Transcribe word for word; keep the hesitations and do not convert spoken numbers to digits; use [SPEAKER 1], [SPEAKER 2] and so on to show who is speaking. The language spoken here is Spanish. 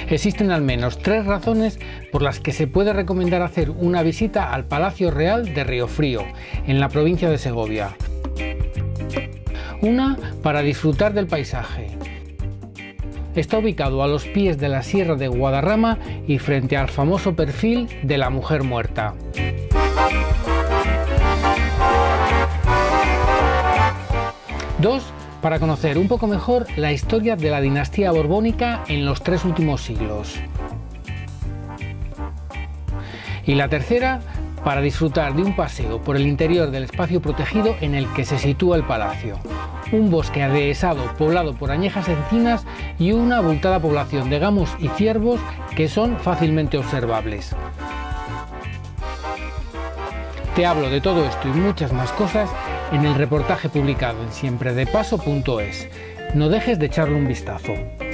[SPEAKER 1] Existen al menos tres razones por las que se puede recomendar hacer una visita al Palacio Real de Riofrío, en la provincia de Segovia. Una, para disfrutar del paisaje. Está ubicado a los pies de la Sierra de Guadarrama y frente al famoso perfil de la mujer muerta. Dos, para conocer un poco mejor la historia de la dinastía borbónica en los tres últimos siglos. Y la tercera, para disfrutar de un paseo por el interior del espacio protegido en el que se sitúa el palacio. Un bosque adhesado poblado por añejas encinas y una abultada población de gamos y ciervos que son fácilmente observables. Te hablo de todo esto y muchas más cosas en el reportaje publicado en siempredepaso punto es. No dejes de echarle un vistazo.